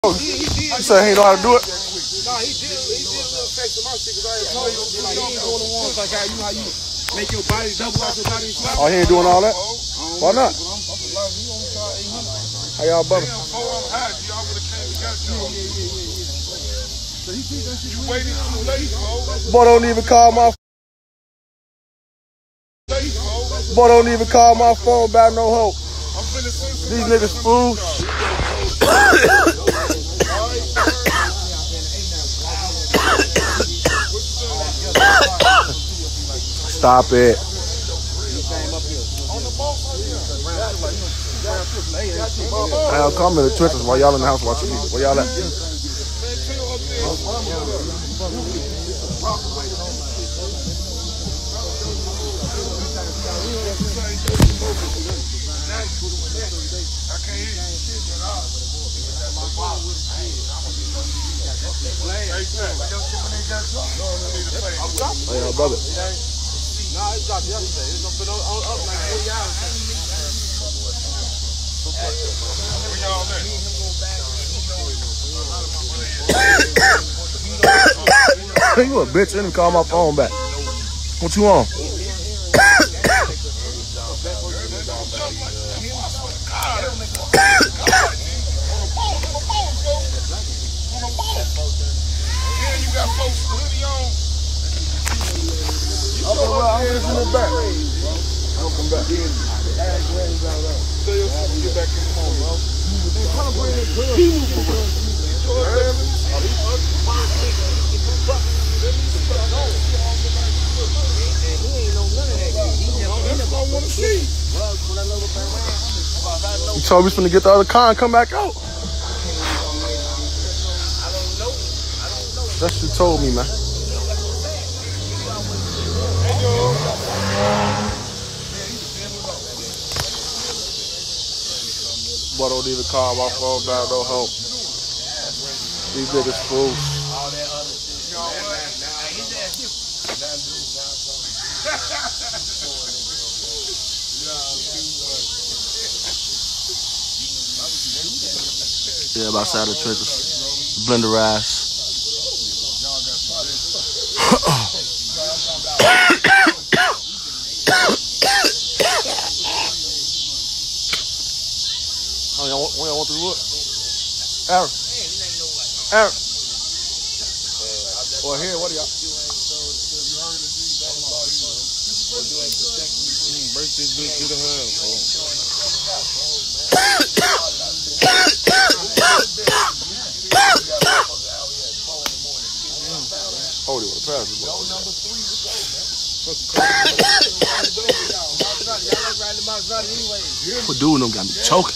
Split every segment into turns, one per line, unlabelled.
You say he know how to do it?
Nah, he did a little effect to my shit because I ain't told you. Like, he ain't doing the ones like how you make your body double out your body.
Oh, he ain't doing all that? Why not? How y'all bumming? Boy, don't even call my phone about no hope. These niggas fools. Stop it. I'll come in the trenches while y'all in the house watching me. Where y'all at? Oh, yeah, brother.
Nah, it dropped yesterday. It's been up like 40 hours. Where y'all at?
You a bitch, let me call my phone back. What you on? I'm just in the back. I'll come back. Tell your sister to get back in the phone, bro. You told me he's finna get the other car and come back out. That's what you told me, man. Boy, don't even call my phone about no help. These niggas fools. Yeah, about side of the trenches. Blender ass. Oh, y'all want to do it? Aaron. Aaron. Well, here, what are y'all?
Break this bitch to the house, bro.
Hold it with a pass. What doing them got me choking.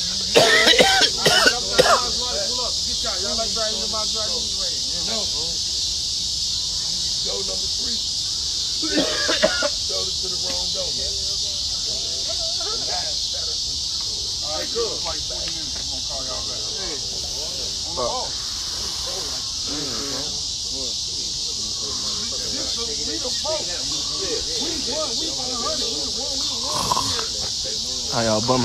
How y'all bumming?